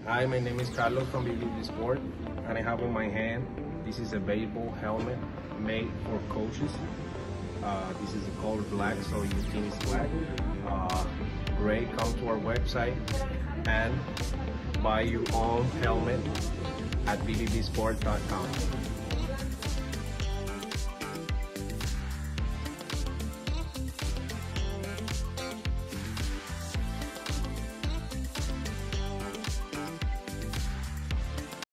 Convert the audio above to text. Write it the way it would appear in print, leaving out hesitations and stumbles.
Hi, my name is Carlos from BBB Sport, and I have on my hand, this is a baseball helmet made for coaches. This is the color black, so your team is black. Great, come to our website and buy your own helmet at bbbsport.com.